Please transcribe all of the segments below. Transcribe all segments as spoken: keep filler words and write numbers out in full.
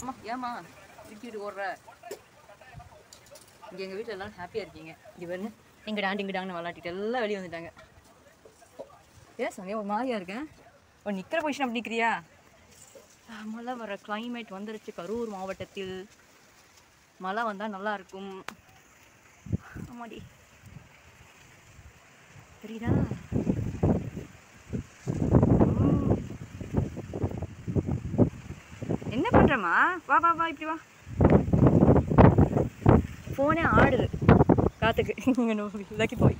அம்மா ஏம்மா விட்டுட்டு ஓடுற? இங்கே எங்கள் வீட்டில் எல்லாரும் ஹாப்பியாக இருக்கீங்க. இங்கே பாருங்க, இங்கே டாண்டு இங்கே டான்னு விளாட்டிட்டு எல்லாம் வெளியே வந்துட்டாங்க. ஏன் சமயம் ஒரு மாதிரியா இருக்கேன். ஒரு நிற்கிற பொசிஷன் அப்படி நிற்கிறியா? மழை வர கிளைமேட் வந்துருச்சு. கரூர் மாவட்டத்தில் மழை வந்தால் நல்லா இருக்கும். ஆமாடி, தெரியுதா? என்ன பண்ணுறம்மா? வா வா வா, இப்படி வா. ஃபோனே ஆடுது காற்றுக்கு. இங்கே போய்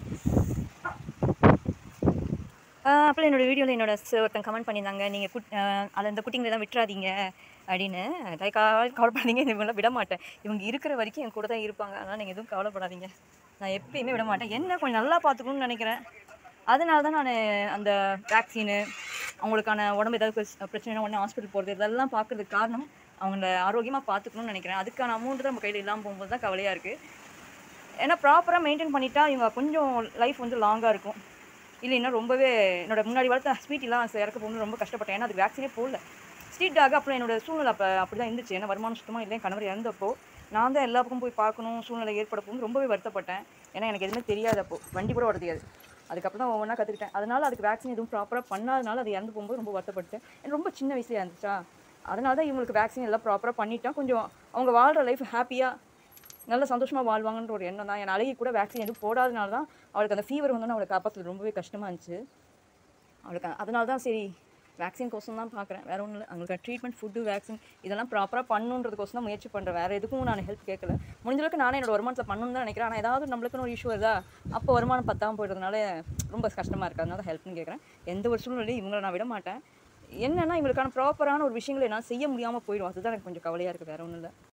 அப்புறம் என்னோடய வீடியோவில் என்னோட ஒருத்தன் கமெண்ட் பண்ணியிருந்தாங்க, நீங்கள் குட் அதை அந்த குட்டிங்களை தான் விட்டுறாதீங்க அப்படின்னு. அதாவது கவலைப்படாதீங்க, இவங்களாம் விட மாட்டேன். இவங்க இருக்கிற வரைக்கும் என் கூட தான் இருப்பாங்க. அதனால் நீங்கள் எதுவும் கவலைப்படாதீங்க. நான் எப்பயுமே விட மாட்டேன். என்ன கொஞ்சம் நல்லா பார்த்துக்கணும்னு நினைக்கிறேன். அதனால தான் நான் அந்த வேக்சினு, அவங்களுக்கான உடம்பு ஏதாவது பிரச்சனைனா உடனே ஹாஸ்பிட்டல் போகிறது, இதெல்லாம் பார்க்குறதுக்கு காரணம் அவங்கள ஆரோக்கியமாக பார்த்துக்கணும்னு நினைக்கிறேன். அதுக்கான அமௌண்ட்டு தான் நம்ம கையில் இல்லாமல் போகும்போது தான் கவலையாக இருக்குது. ஏன்னா ப்ராப்பராக மெயின்டைன் பண்ணிட்டா இவங்க கொஞ்சம் லைஃப் வந்து லாங்காக இருக்கும். இல்லைன்னா ரொம்பவே என்னோட முன்னாடி வளர்த்த ஸ்வீட்டெலாம் இறக்க போகணும்னு ரொம்ப கஷ்டப்பட்டேன். ஏன்னா அதுக்கு வேக்சினே போடல. ஸ்ட்ரீட் டாக் அப்புறம் என்னோட சூழ்நிலை அப்போ அப்படி தான் இருந்துச்சு. ஏன்னா வருமானம் சுத்தமாக இல்லை. கணவர் இறந்தப்போ நான் தான் எல்லா பக்கம் போய் பார்க்கணும் சூழ்நிலை ஏற்பட போகும்போது ரொம்பவே வருத்தப்பட்டேன். ஏன்னா எனக்கு எதுவுமே தெரியாது, அப்போ வண்டி கூட ஓட தெரியாது. அதுக்கப்புறம் தான் ஒவ்வொன்றா கற்றுக்கிட்டேன். அதனால் அதுக்கு வேக்சின் எதுவும் ப்ராப்பராக பண்ணாதனால அது இறந்து போகும்போது ரொம்ப வருத்தப்பட்டேன். எனக்கு ரொம்ப சின்ன வயசுல இருந்துச்சா, அதனால தான் இவங்களுக்கு வேக்சின் எல்லாம் ப்ராப்பராக பண்ணிட்டா கொஞ்சம் அவங்க வாழ்கிற லைஃப் ஹாப்பியாக நல்லா சந்தோஷமாக வாழ்வாங்கன்ற ஒரு எண்ணம் தான். என் அழகி கூட வேக்சின் எதுவும் போடாதனால தான் அவளுக்கு அந்த ஃபீவர் வந்தோன்னா அவளை காப்பாற்றுறது ரொம்பவே கஷ்டமாக இருந்துச்சு அவளுக்கு. அதனால தான் சரி வேக்சின் கோசம் தான் பார்க்குறேன், வேறு ஒன்றும் இல்லை. அவங்களுக்கு ட்ரீட்மெண்ட், ஃபுட்டு, வேக்சின் இதெல்லாம் ப்ராப்பராக பண்ணுன்றதுக்கோசம் தான் முயற்சி பண்ணுறேன். வேறு எதுக்கும் நான் ஹெல்ப் கேட்கல. முடிஞ்சளவுக்கு நானே என்னோட வருமானத்தை பண்ணணும்னு தான் நினைக்கிறேன். ஆனால் ஏதாவது நம்மளுக்குன்னு ஒரு இஷ்யூ வருதா, அப்போ வருமானம் பத்தாமல் போய்டுறதுனால ரொம்ப கஷ்டமாக இருக்குது. அதனால தான் ஹெல்ப்னு கேட்குறேன். எந்த ஒரு சூழ்நிலையும் இவங்களை நான் விட மாட்டேன். என்னென்னா இவங்களுக்கான ப்ராப்பரான ஒரு விஷயங்களை என்னால் செய்ய முடியாமல் போயிடும். அதுதான் எனக்கு கொஞ்சம் கவலையாக இருக்குது, வேறு ஒன்றும் இல்லை.